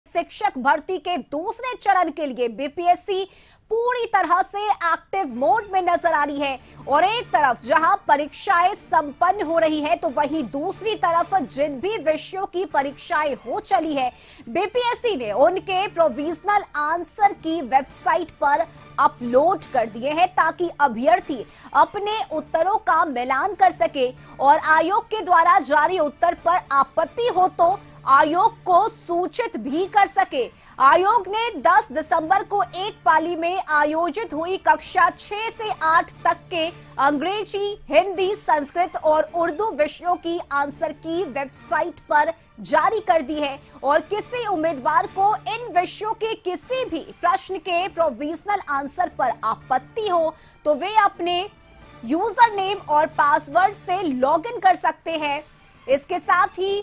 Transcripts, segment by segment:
शिक्षक भर्ती के दूसरे चरण के लिए बीपीएससी पूरी तरह से एक्टिव मोड में नजर आ रही है। और एक तरफ जहां परीक्षाएं संपन्न हो रही है, तो वहीं दूसरी तरफ जिन भी विषयों की परीक्षाएं हो चली है, बीपीएससी ने उनके प्रोविजनल आंसर की वेबसाइट पर अपलोड कर दिए हैं ताकि अभ्यर्थी अपने उत्तरों का मिलान कर सके और आयोग के द्वारा जारी उत्तर पर आपत्ति हो तो आयोग को सूचित भी कर सके। आयोग ने 10 दिसंबर को एक पाली में आयोजित हुई कक्षा 6 से 8 तक के अंग्रेजी, हिंदी, संस्कृत और उर्दू विषयों की आंसर की वेबसाइट पर जारी कर दी है। और किसी उम्मीदवार को इन विषयों के किसी भी प्रश्न के प्रोविजनल आंसर पर आपत्ति हो तो वे अपने यूजर नेम और पासवर्ड से लॉगिन कर सकते हैं। इसके साथ ही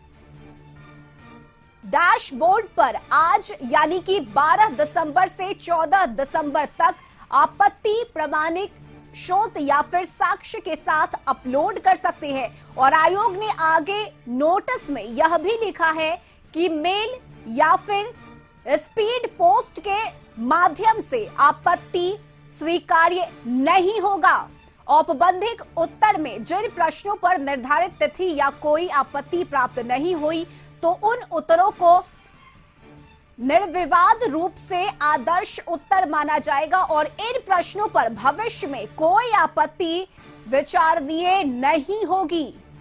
डैशबोर्ड पर आज यानी कि 12 दिसंबर से 14 दिसंबर तक आपत्ति प्रमाणिक शोध या फिर साक्ष्य के साथ अपलोड कर सकते हैं। और आयोग ने आगे नोटिस में यह भी लिखा है कि मेल या फिर स्पीड पोस्ट के माध्यम से आपत्ति स्वीकार्य नहीं होगा। औपबंधिक उत्तर में जिन प्रश्नों पर निर्धारित तिथि या कोई आपत्ति प्राप्त नहीं हुई तो उन उत्तरों को निर्विवाद रूप से आदर्श उत्तर माना जाएगा और इन प्रश्नों पर भविष्य में कोई आपत्ति विचारणीय नहीं होगी।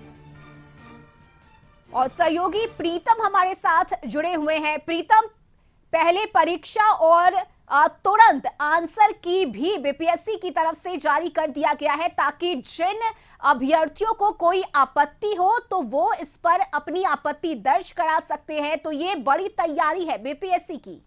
और सहयोगी प्रीतम हमारे साथ जुड़े हुए हैं। प्रीतम, पहले परीक्षा और तुरंत आंसर की भी बीपीएससी की तरफ से जारी कर दिया गया है ताकि जिन अभ्यर्थियों को कोई आपत्ति हो तो वो इस पर अपनी आपत्ति दर्ज करा सकते हैं। तो ये बड़ी तैयारी है बीपीएससी की।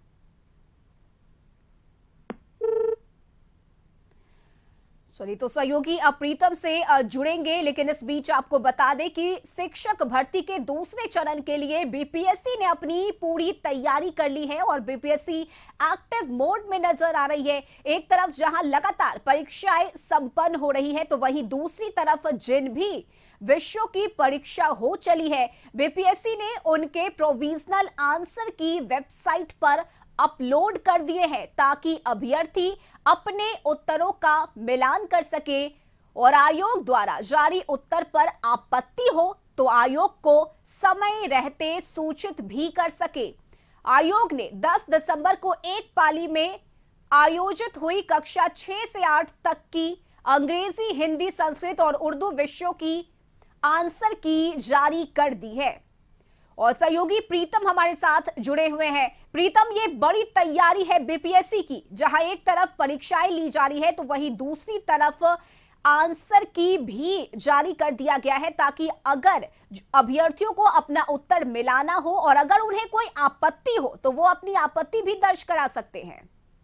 चलिए, तो सहयोगी प्रीतम से जुड़ेंगे, लेकिन इस बीच आपको बता दें कि शिक्षक भर्ती के दूसरे चरण के लिए बीपीएससी ने अपनी पूरी तैयारी कर ली है और बीपीएससी एक्टिव मोड में नजर आ रही है। एक तरफ जहां लगातार परीक्षाएं संपन्न हो रही है तो वहीं दूसरी तरफ जिन भी विषयों की परीक्षा हो चली है, बीपीएससी ने उनके प्रोविजनल आंसर की वेबसाइट पर अपलोड कर दिए हैं ताकि अभ्यर्थी अपने उत्तरों का मिलान कर सके और आयोग द्वारा जारी उत्तर पर आपत्ति हो तो आयोग को समय रहते सूचित भी कर सके। आयोग ने 10 दिसंबर को एक पाली में आयोजित हुई कक्षा 6 से 8 तक की अंग्रेजी, हिंदी, संस्कृत और उर्दू विषयों की आंसर की जारी कर दी है। और सहयोगी प्रीतम हमारे साथ जुड़े हुए हैं। प्रीतम, ये बड़ी तैयारी है बीपीएससी की, जहां एक तरफ परीक्षाएं ली जा रही है तो वहीं दूसरी तरफ आंसर की भी जारी कर दिया गया है ताकि अगर अभ्यर्थियों को अपना उत्तर मिलाना हो और अगर उन्हें कोई आपत्ति हो तो वो अपनी आपत्ति भी दर्ज करा सकते हैं।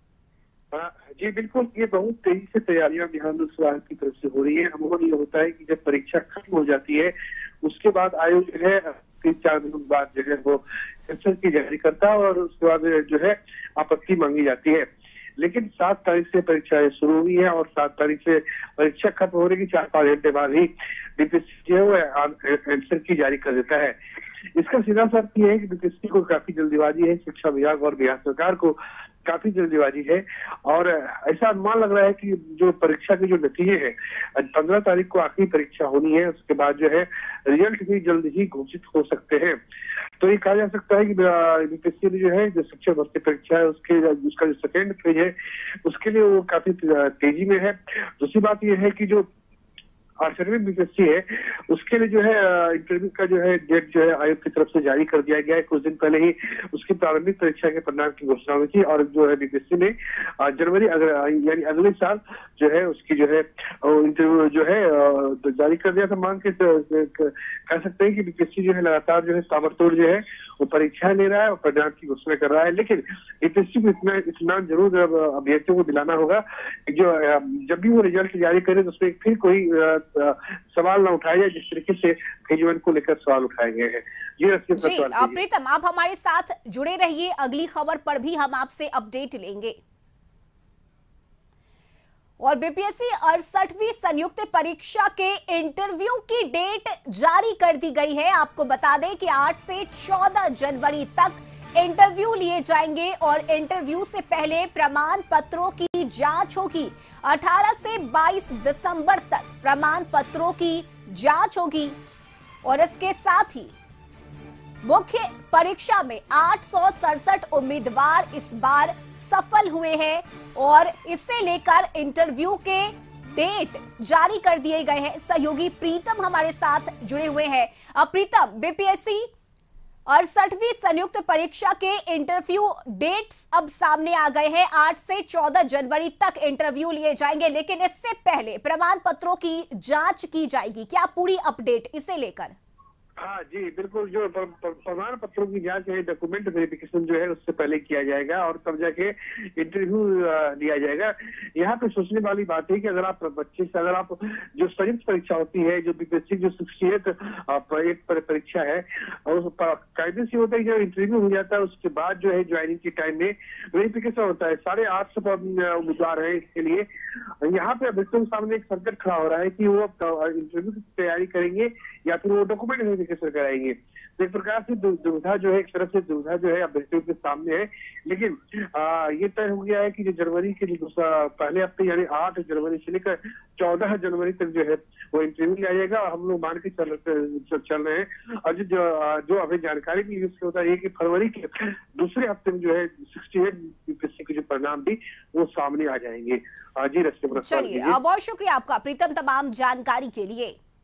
जी बिल्कुल, ये बहुत तेजी से तैयारियां बिहार लोक सेवा आयोग की तरफ से हो रही है। अमूमन ये होता है कि जब परीक्षा खत्म हो जाती है उसके बाद आयोग जो है 3-4 दिनों बाद जो है वो आंसर की जारी करता है और उसके बाद जो है आपत्ति मांगी जाती है। लेकिन 7 तारीख से परीक्षाएं शुरू हुई है और 7 तारीख से परीक्षा खत्म होने की 4-5 घंटे बाद ही बीपीएससी जो है वो आंसर की जारी कर देता है। इसका सीधा अर्थ ये है कि बीपीएससी को काफी जल्दीबाजी है, शिक्षा विभाग और बिहार सरकार को काफी जल्दीबाजी है और ऐसा अनुमान लग रहा है कि जो परीक्षा के जो नतीजे हैं 15 तारीख को आखिरी परीक्षा होनी है, उसके बाद जो है रिजल्ट भी जल्द ही घोषित हो सकते हैं। तो ये कहा जा सकता है कि बीपीएससी ने जो है जो शिक्षक भर्ती परीक्षा है उसका जो सेकेंड फेज है उसके लिए वो काफी तेजी में है। दूसरी बात यह है कि जो 8वीं बीपीएससी है उसके लिए जो है इंटरव्यू का जो है डेट जो है आयोग की तरफ से जारी कर दिया गया है। कुछ दिन पहले ही उसकी प्रारंभिक परीक्षा के परिणाम की घोषणा हुई थी और जो है बीपीएससी ने जनवरी यानी अगले साल जो है उसकी जो है इंटरव्यू जो है जारी कर दिया था। मान के कह सकते हैं कि बीपीएससी जो है लगातार जो है ताबड़तोड़ जो है वो परीक्षाएं ले रहा है और परिणाम की घोषणा कर रहा है। लेकिन बीपीएससी को इतना इत्मीनान जरूर अभ्यर्थियों को दिलाना होगा जो जब भी वो रिजल्ट जारी करे तो उसमें फिर कोई सवाल ना उठाया जाए जिस तरीके से फेज 1 को लेकर सवाल उठाए गए हैं। ये जी प्रीतम, आप हमारे साथ जुड़े रहिए, अगली खबर पर भी हम आपसे अपडेट लेंगे। और बीपीएससी 68वीं संयुक्त परीक्षा के इंटरव्यू की डेट जारी कर दी गई है। आपको बता दें कि 8 से 14 जनवरी तक इंटरव्यू लिए जाएंगे और इंटरव्यू से पहले प्रमाण पत्रों की जांच होगी। 18 से 22 दिसंबर तक प्रमाण पत्रों की जांच होगी और इसके साथ ही मुख्य परीक्षा में 867 उम्मीदवार इस बार सफल हुए हैं और इसे लेकर इंटरव्यू के डेट जारी कर दिए गए हैं। सहयोगी प्रीतम हमारे साथ जुड़े हुए हैं। अब प्रीतम, बीपीएससी 68वीं संयुक्त परीक्षा के इंटरव्यू डेट्स अब सामने आ गए हैं। 8 से 14 जनवरी तक इंटरव्यू लिए जाएंगे, लेकिन इससे पहले प्रमाण पत्रों की जांच की जाएगी। क्या पूरी अपडेट इसे लेकर? हाँ जी बिल्कुल, जो प्रमाण पत्रों की जांच है, डॉक्यूमेंट वेरिफिकेशन जो है उससे पहले किया जाएगा और तब जाके इंटरव्यू लिया जाएगा। यहाँ पे सोचने वाली बात है कि अगर आप बच्चे से, अगर आप जो संयुक्त परीक्षा होती है, जो बीपीएससी जो 68 परीक्षा है, और कायदे से होता है जब इंटरव्यू हो जाता है उसके बाद जो है ज्वाइनिंग के टाइम में वेरिफिकेशन होता है। 850 उम्मीदवार है इसके लिए। यहाँ पे अभ्यर्थियों के सामने एक संकट खड़ा हो रहा है कि वो इंटरव्यू की तैयारी करेंगे या फिर वो डॉक्यूमेंट वेरिफिकेशन कराएंगे। तो एक प्रकार से दुविधा जो है, एक तरफ से दुविधा जो है अभ्यर्थियों के सामने है। लेकिन ये तय हो गया है कि जो जनवरी के पहले हफ्ते यानी 8 जनवरी से लेकर 14 जनवरी तक जो है वो इंटरव्यू लिया जाएगा। हम लोग मान के चल रहे हैं। और जो अभी जानकारी की होता है कि फरवरी के दूसरे हफ्ते में जो है 68 बीपीएससी के जो परिणाम भी वो सामने आ जाएंगे। जी रश्मि, चलिए, बहुत शुक्रिया आपका प्रीतम तमाम जानकारी के लिए।